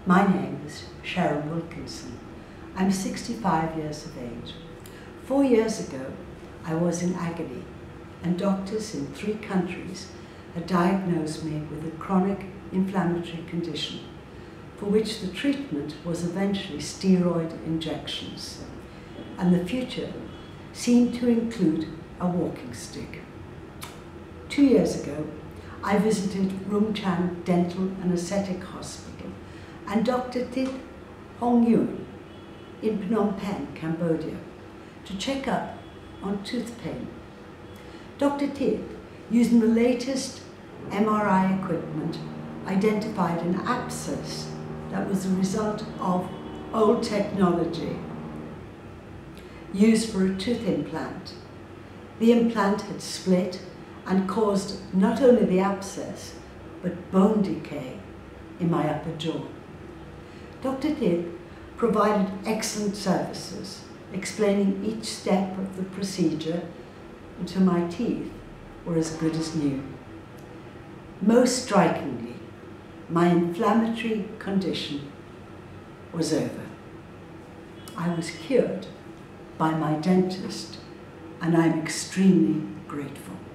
My name is Sharon Wilkinson. I'm 65 years of age. 4 years ago, I was in agony, and doctors in 3 countries had diagnosed me with a chronic inflammatory condition, for which the treatment was eventually steroid injections, and the future seemed to include a walking stick. 2 years ago, I visited Rumchan Dental and Aesthetic Hospital and Dr. Thich Hong Nguyen in Phnom Penh, Cambodia, to check up on tooth pain. Dr. Thich, using the latest MRI equipment, identified an abscess that was the result of old technology used for a tooth implant. The implant had split and caused not only the abscess, but bone decay in my upper jaw. Dr. Thich provided excellent services, explaining each step of the procedure until my teeth were as good as new. Most strikingly, my inflammatory condition was over. I was cured by my dentist, and I'm extremely grateful.